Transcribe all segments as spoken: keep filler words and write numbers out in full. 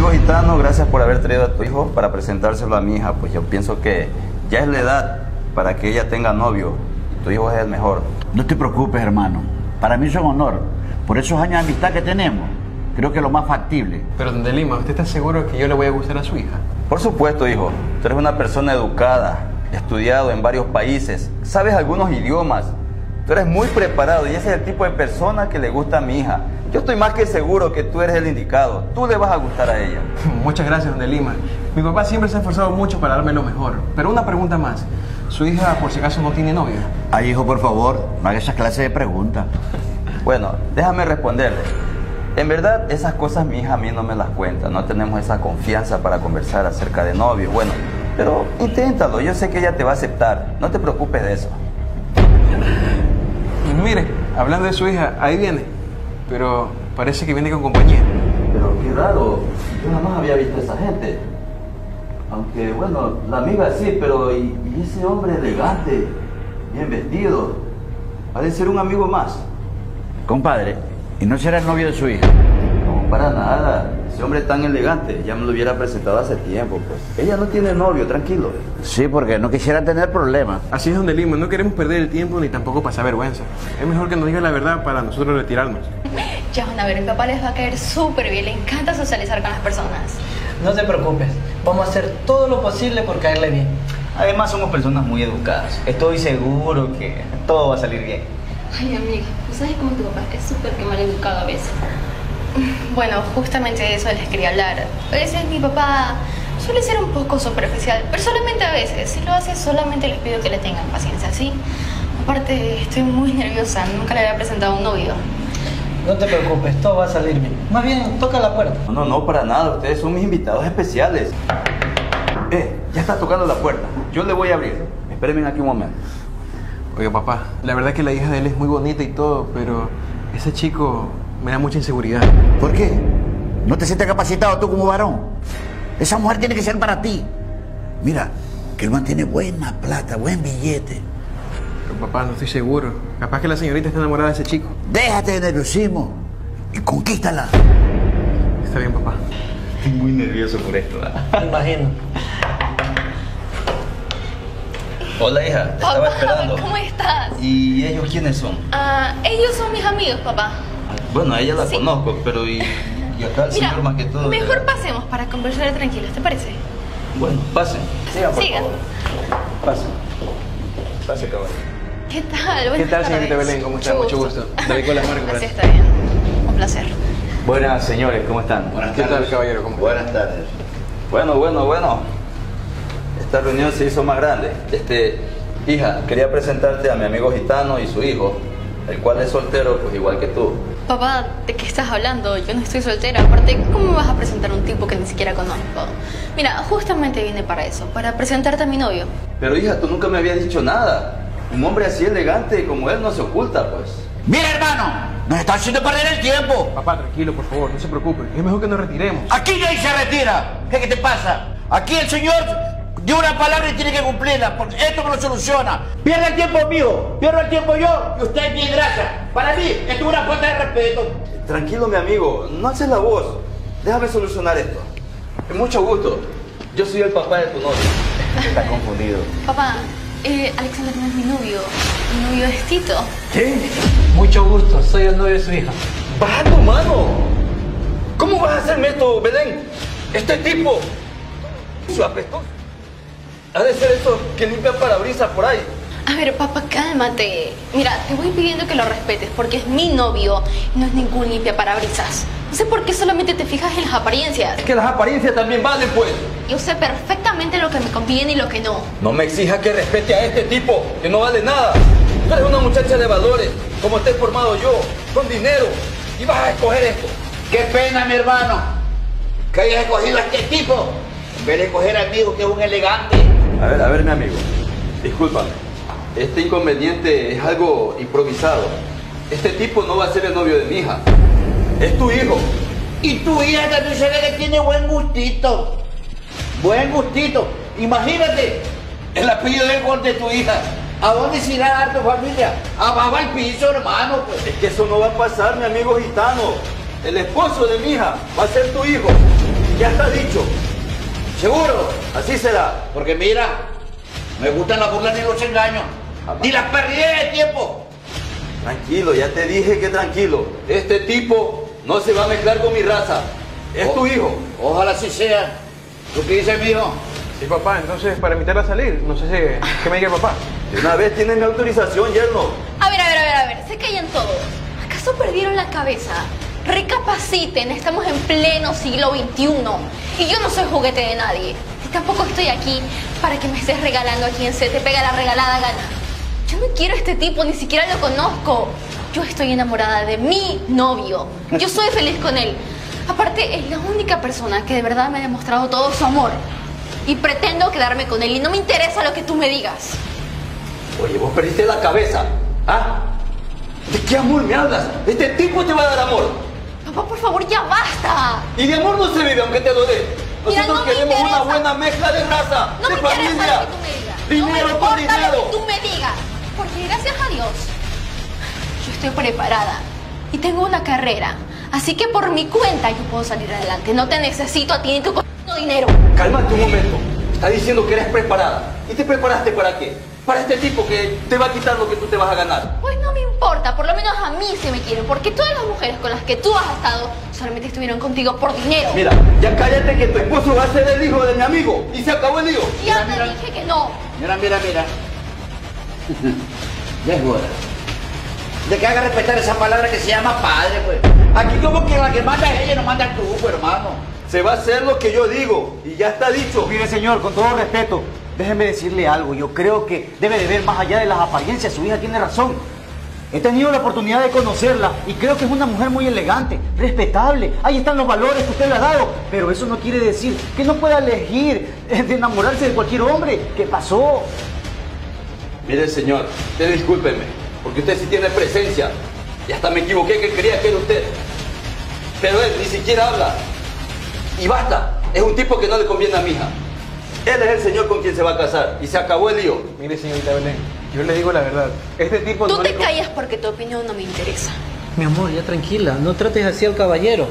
amigo gitano, gracias por haber traído a tu hijo para presentárselo a mi hija. Pues yo pienso que ya es la edad para que ella tenga novio. Tu hijo es el mejor. No te preocupes, hermano. Para mí es un honor. Por esos años de amistad que tenemos, creo que es lo más factible. Pero, don de Lima, ¿usted está seguro que yo le voy a gustar a su hija? Por supuesto, hijo. Tú eres una persona educada, estudiado en varios países, sabes algunos idiomas. Tú eres muy preparado y ese es el tipo de persona que le gusta a mi hija. Yo estoy más que seguro que tú eres el indicado. Tú le vas a gustar a ella. Muchas gracias, don de Lima. Mi papá siempre se ha esforzado mucho para darme lo mejor. Pero una pregunta más. ¿Su hija, por si acaso, no tiene novio? Ay, hijo, por favor, no haga esa clase de preguntas. Bueno, déjame responderle. En verdad, esas cosas mi hija a mí no me las cuenta. No tenemos esa confianza para conversar acerca de novio. Bueno, pero inténtalo. Yo sé que ella te va a aceptar. No te preocupes de eso. Mire, hablando de su hija, ahí viene. Pero parece que viene con compañía. Pero qué raro. Yo jamás había visto a esa gente. Aunque, bueno, la amiga sí, pero ¿y, y ese hombre elegante, bien vestido? Ha de ser un amigo más. Compadre, ¿y no será el novio de su hija? No, para nada. Ese hombre tan elegante, ya me lo hubiera presentado hace tiempo, pues. Ella no tiene novio, tranquilo. Sí, porque no quisiera tener problemas. Así es, don de Lima. No queremos perder el tiempo ni tampoco pasar vergüenza. Es mejor que nos diga la verdad para nosotros retirarnos. Ya van a ver, mi papá les va a caer súper bien. Le encanta socializar con las personas. No te preocupes. Vamos a hacer todo lo posible por caerle bien. Además somos personas muy educadas. Estoy seguro que todo va a salir bien. Ay, amiga, ¿tú sabes cómo tu papá es súper que mal educado a veces? Bueno, justamente de eso les quería hablar. A veces mi papá suele ser un poco superficial, pero solamente a veces. Si lo hace, solamente les pido que le tengan paciencia, ¿sí? Aparte, estoy muy nerviosa. Nunca le había presentado a un novio. No te preocupes, todo va a salir bien. Más bien, toca la puerta. No, no, no, para nada. Ustedes son mis invitados especiales. Eh, ya está tocando la puerta. Yo le voy a abrir. Espérenme aquí un momento. Oiga, papá, la verdad que la hija de él es muy bonita y todo, pero ese chico me da mucha inseguridad. ¿Por qué? ¿No te sientes capacitado tú como varón? Esa mujer tiene que ser para ti. Mira, que el man tiene buena plata, buen billete. Pero papá, no estoy seguro. Capaz que la señorita está enamorada de ese chico. Déjate de nerviosismo y conquístala. Está bien, papá. Estoy muy nervioso por esto, ¿verdad? Me imagino. Hola, hija. Te estaba Papá, esperando. ¿cómo estás? ¿Y ellos quiénes son? Ah, ellos son mis amigos, papá. Bueno, a ella la Sí. conozco, pero ¿y, y acá el Mira, señor más que todo? mejor pasemos para conversar tranquilos, ¿te parece? Bueno, pasen. Sigan, por Sigan. favor. Pasen. Pase, caballero. ¿Qué tal? ¿Qué Buenas tal, señorita tardes. Belén? ¿Cómo está? Mucho gusto. David Colas Marco. Así está bien. Un placer. Buenas, señores, ¿cómo están? Buenas ¿Qué tal, caballero? ¿Cómo está? Buenas tardes. Bueno, bueno, bueno. Esta reunión se hizo más grande. Este, hija, quería presentarte a mi amigo gitano y su hijo, el cual es soltero, pues igual que tú. Papá, ¿de qué estás hablando? Yo no estoy soltera. Aparte, ¿cómo me vas a presentar a un tipo que ni siquiera conozco? Mira, justamente vine para eso, para presentarte a mi novio. Pero hija, tú nunca me habías dicho nada. Un hombre así elegante como él no se oculta, pues. Mira, hermano, nos está haciendo perder el tiempo. Papá, tranquilo, por favor, no se preocupe. Es mejor que nos retiremos. Aquí nadie se retira. ¿Qué, qué te pasa? Aquí el señor dio una palabra y tiene que cumplirla, porque esto no lo soluciona. Pierde el tiempo mío, pierdo el tiempo yo, y usted bien gracias. Para mí, esto es una falta de respeto. Tranquilo, mi amigo, no haces la voz. Déjame solucionar esto. Con mucho gusto. Yo soy el papá de tu novio. Está confundido. Papá, eh, Alexander no es mi novio. Mi novio es Tito. ¿Qué? Mucho gusto, soy el novio de su hija. ¡Baja tu mano! ¿Cómo vas a hacerme esto, Belén? Este tipo... Su apestoso. Ha de ser eso que limpia parabrisas por ahí. A ver, papá, cálmate. Mira, te voy pidiendo que lo respetes porque es mi novio y no es ningún limpia parabrisas. No sé por qué solamente te fijas en las apariencias. Es que las apariencias también valen, pues. Yo sé perfectamente lo que me conviene y lo que no. No me exijas que respete a este tipo, que no vale nada. Tú eres una muchacha de valores, como te he formado yo, con dinero, y vas a escoger esto. Qué pena, mi hermano, que hayas escogido a este tipo, en vez de escoger a mi hijo, que es un elegante. A ver, a ver, mi amigo, discúlpame. Este inconveniente es algo improvisado. Este tipo no va a ser el novio de mi hija. Es tu hijo. Y tu hija también se ve que tiene buen gustito. Buen gustito. Imagínate, el apellido del gol de tu hija. ¿A dónde se irá a dar tu familia? Abajo al piso, hermano, pues. Es que eso no va a pasar, mi amigo gitano. El esposo de mi hija va a ser tu hijo. ya está dicho. ¿Seguro? Así será. Porque mira, me gustan las burlas ni los engaños, ni las pérdidas de tiempo. Tranquilo, ya te dije que tranquilo. Este tipo no se va a mezclar con mi raza. Es O- tu hijo. Ojalá así sea. ¿Tú qué dices, mijo? Sí, papá, entonces para invitarla a salir, no sé si... ¿Qué me diga el papá? De una vez tienes mi autorización, yerno. A ver, a ver, a ver, a ver, se callan todos. ¿Acaso perdieron la cabeza? Recapaciten, estamos en pleno siglo veintiuno y yo no soy juguete de nadie. Y tampoco estoy aquí para que me estés regalando a quien se te pega la regalada gana. Yo no quiero a este tipo, ni siquiera lo conozco. Yo estoy enamorada de mi novio. Yo soy feliz con él. Aparte, es la única persona que de verdad me ha demostrado todo su amor. Y pretendo quedarme con él y no me interesa lo que tú me digas. Oye, vos perdiste la cabeza. ¿Ah? ¿De qué amor me hablas? Este tipo te va a dar amor. Papá, por favor, ya basta. Y de amor no se vive aunque te lo dé. Mira, Nosotros no me queremos una interesa. buena mezcla de raza, No de me interesa familia. lo que tú me digas. Dinero no me con importa dinero. lo que tú me digas. Porque gracias a Dios, yo estoy preparada y tengo una carrera. Así que por mi cuenta yo puedo salir adelante. No te necesito a ti ni tu c*** dinero. Cálmate un momento. Está diciendo que eres preparada. ¿Y te preparaste para qué? Para este tipo que te va a quitar lo que tú te vas a ganar. Pues no me importa, por lo menos a mí se me quieren. Porque todas las mujeres con las que tú has estado solamente estuvieron contigo por dinero. Mira, ya cállate que tu esposo va a ser el hijo de mi amigo. Y se acabó el lío. Ya Mira, te mira. dije que no. Mira, mira, mira. Ya es hora de que haga respetar esa palabra que se llama padre, pues. Aquí como que la que manda es ella, no manda tú, pues, hermano. Se va a hacer lo que yo digo. Y ya está dicho. Mire, señor, con todo respeto, déjeme decirle algo. Yo creo que debe de ver más allá de las apariencias. Su hija tiene razón. He tenido la oportunidad de conocerla y creo que es una mujer muy elegante, respetable. Ahí están los valores que usted le ha dado. Pero eso no quiere decir que no pueda elegir eh, de enamorarse de cualquier hombre. ¿Qué pasó? Mire, señor, usted discúlpeme, porque usted sí tiene presencia. Y hasta me equivoqué que creía que era usted. Pero él ni siquiera habla. Y basta, es un tipo que no le conviene a mi hija. Él es el señor con quien se va a casar. Y se acabó el lío. Mire, señorita Belén, yo le digo la verdad. Este tipo Tú no te le... callas porque tu opinión no me interesa. Mi amor, ya tranquila, no trates así al caballero.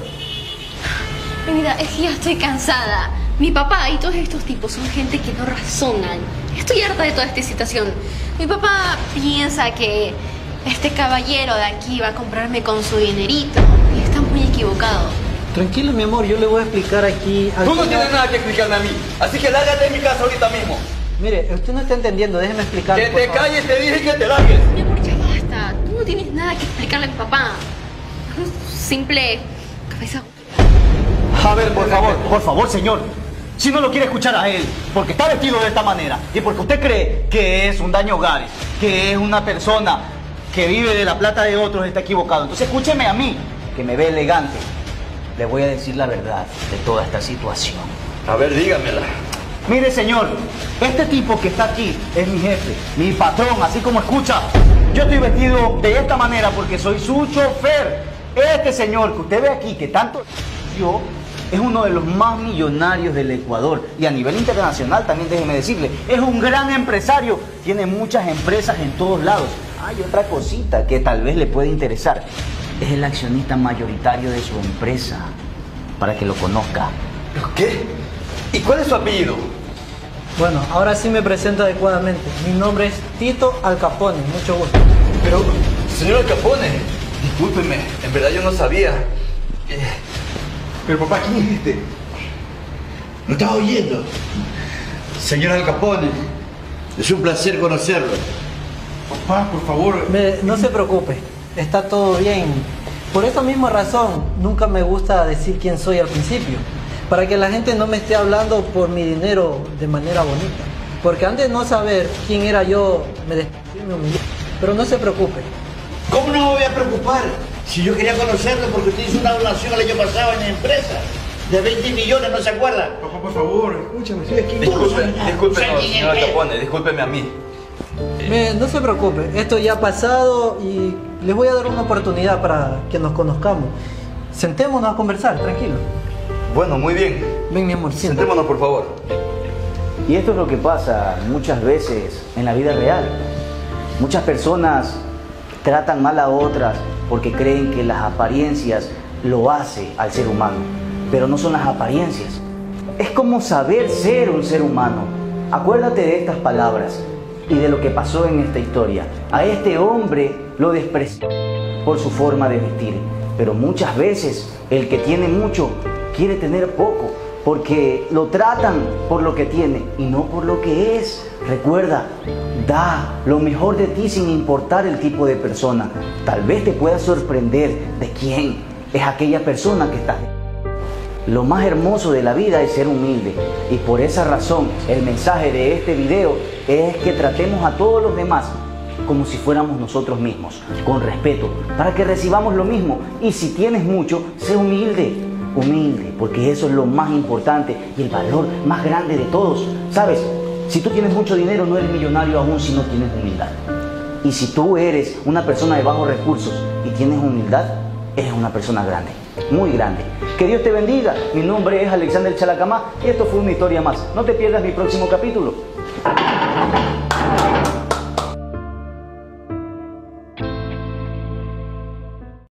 Mira, es que ya estoy cansada. Mi papá y todos estos tipos son gente que no razonan. Estoy harta de toda esta situación. Mi papá piensa que este caballero de aquí va a comprarme con su dinerito. Y está muy equivocado. Tranquilo, mi amor, yo le voy a explicar aquí al Tú no señor- tienes nada que explicarme a mí. Así que lárgate de mi casa ahorita mismo. Mire, usted no está entendiendo, déjeme explicarle. Que por te favor. calles, te dije que te largues. Mi amor, ya basta. Tú no tienes nada que explicarle a mi papá. Es un simple cabeza. A ver, por favor, por favor, señor. Si no lo quiere escuchar a él, porque está vestido de esta manera y porque usted cree que es un daño hogares, que es una persona que vive de la plata de otros, está equivocado. Entonces escúcheme a mí, que me ve elegante. Le voy a decir la verdad de toda esta situación. A ver, dígamela. Mire, señor, este tipo que está aquí es mi jefe, mi patrón, así como escucha. Yo estoy vestido de esta manera porque soy su chofer. Este señor que usted ve aquí, que tanto yo, es uno de los más millonarios del Ecuador. Y a nivel internacional también, déjeme decirle, es un gran empresario. Tiene muchas empresas en todos lados. Hay otra cosita que tal vez le puede interesar. Es el accionista mayoritario de su empresa, para que lo conozca. ¿Qué? ¿Y cuál es su apellido? Bueno, ahora sí me presento adecuadamente. Mi nombre es Tito Al Capone, mucho gusto. Pero, señor Al Capone, discúlpeme, en verdad yo no sabía. Eh, Pero papá, ¿quién es este? ¿No estás oyendo? Señor Al Capone, es un placer conocerlo. Papá, por favor. Mire, no se preocupe, está todo bien. Por esa misma razón, nunca me gusta decir quién soy al principio. Para que la gente no me esté hablando por mi dinero de manera bonita. Porque antes de no saber quién era yo, me despedí, me humillé. Pero no se preocupe. ¿Cómo no me voy a preocupar? Si yo quería conocerlo porque usted hizo una donación el año pasado en mi empresa de veinte millones, ¿no se acuerda? Papá, por favor, escúchame, estoy aquí. Disculpe, nada. disculpe, no, ¿Sabe quién señor Al es? Capone, discúlpeme a mí. Mire, no se preocupe, esto ya ha pasado y les voy a dar una oportunidad para que nos conozcamos. Sentémonos a conversar, tranquilo. Bueno, muy bien. Ven, mi amor, siéntate. Sentémonos, por favor. Y esto es lo que pasa muchas veces en la vida real. Muchas personas tratan mal a otras porque creen que las apariencias lo hace al ser humano. pero no son las apariencias. Es como saber ser un ser humano. Acuérdate de estas palabras y de lo que pasó en esta historia. A este hombre lo despreció por su forma de vestir, pero muchas veces el que tiene mucho quiere tener poco, porque lo tratan por lo que tiene y no por lo que es. Recuerda, da lo mejor de ti sin importar el tipo de persona. Tal vez te pueda sorprender de quién es aquella persona que está. Lo más hermoso de la vida es ser humilde, y por esa razón el mensaje de este video es que tratemos a todos los demás como si fuéramos nosotros mismos, con respeto, para que recibamos lo mismo. Y si tienes mucho, sé humilde, humilde, porque eso es lo más importante y el valor más grande de todos. ¿Sabes? Si tú tienes mucho dinero, no eres millonario aún si no tienes humildad. Y si tú eres una persona de bajos recursos y tienes humildad, eres una persona grande, muy grande. Que Dios te bendiga. Mi nombre es Alexander Chalacamá y esto fue una historia más. No te pierdas mi próximo capítulo.